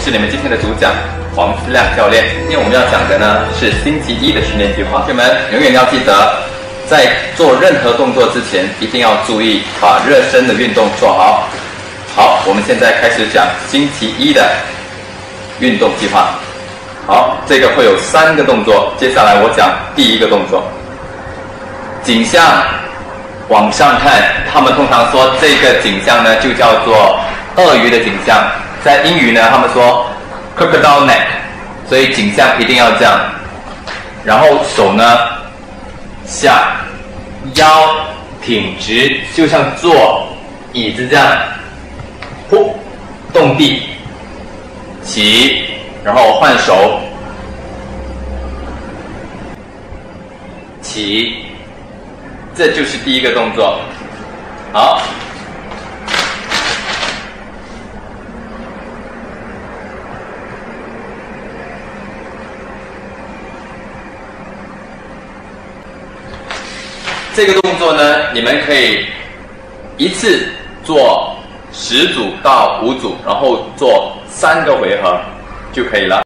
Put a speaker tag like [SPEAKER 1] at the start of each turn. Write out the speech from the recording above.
[SPEAKER 1] 是你们今天的主讲黄思亮教练。今天我们要讲的呢是星期一的训练计划。同学们永远要记得，在做任何动作之前，一定要注意把热身的运动做好。好，我们现在开始讲星期一的运动计划。好，这个会有3个动作，接下来我讲第一个动作，颈向往上看，他们通常说这个颈向呢就叫做鳄鱼的颈向，在英语呢他们说 crocodile neck， 所以颈向一定要这样，然后手呢下，腰挺直，就像坐椅子这样，呼，动地，起，然后换手，起，这就是第一个动作。好，这个动作呢，你们可以一次做10组到5组，然后做3个回合就可以了。